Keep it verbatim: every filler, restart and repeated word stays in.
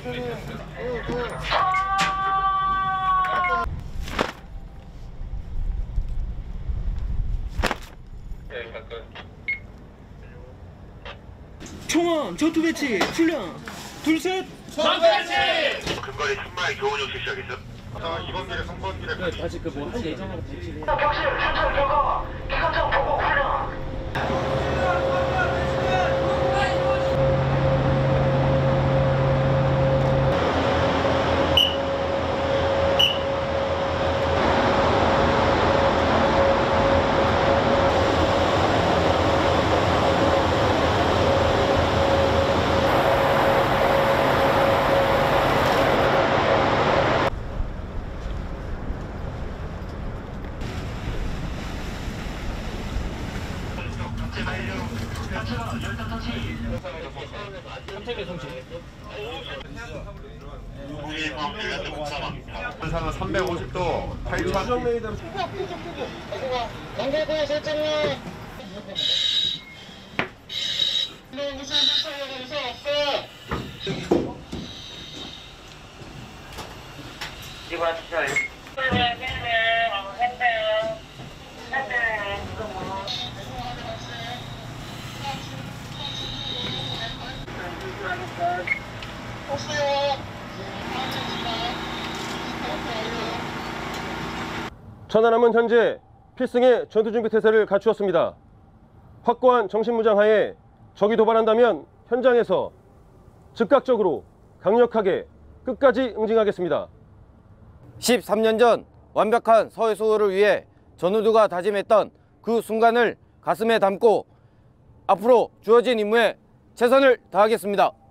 총원 전투 배치 훈련 둘셋 전투 배치. 근거리 천마의 교원용 실시하겠어? 자, 이번 길에 삼 번 길에 네, 다시 그 뭐 할 예정하고 배치를. 격실 순찰 결과 기관장 보고 훈련. 선택의 성취. 상은 삼백오십 도 팔천 경계부의 설정은 무슨 설정을 무슨 없어. 이번 시절. 천안함은 현재 필승의 전투준비 태세를 갖추었습니다. 확고한 정신무장하에 적이 도발한다면 현장에서 즉각적으로 강력하게 끝까지 응징하겠습니다. 십삼 년 전 완벽한 서해 수호를 위해 전우두가 다짐했던 그 순간을 가슴에 담고 앞으로 주어진 임무에 최선을 다하겠습니다.